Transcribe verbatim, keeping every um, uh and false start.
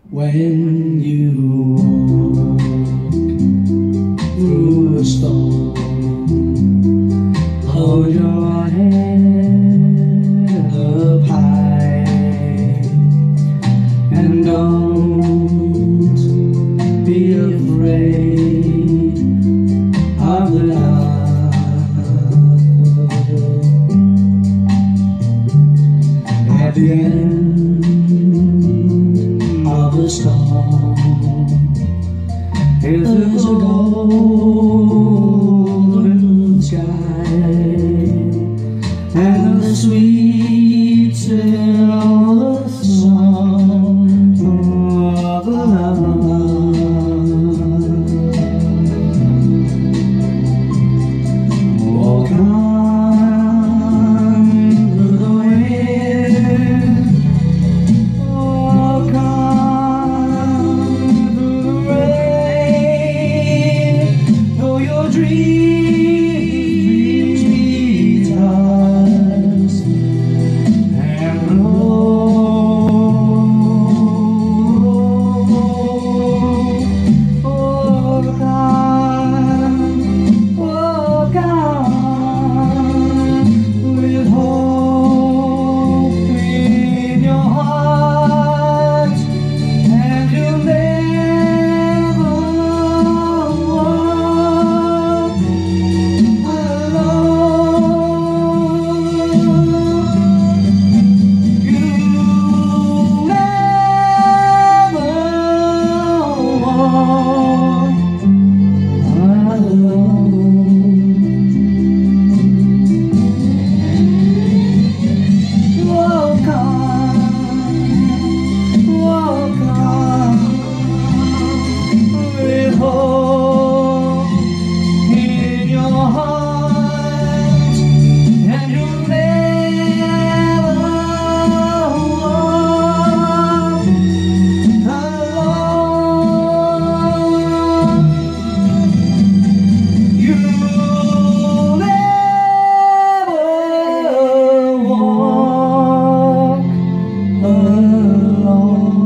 When you walk through a storm, hold your head up high and don't be afraid of the dark. At the end of the storm, if there's a golden sky and the sweet silver song of the love, walk on through the wind, walk on through the rain, though your dreams be tossed and blown. Walk on, walk on, with hope in your heart, and you'll never walk alone. You'll never walk alone. Walk on, walk on, with hope in your heart, and you'll never walk alone. You'll never walk alone.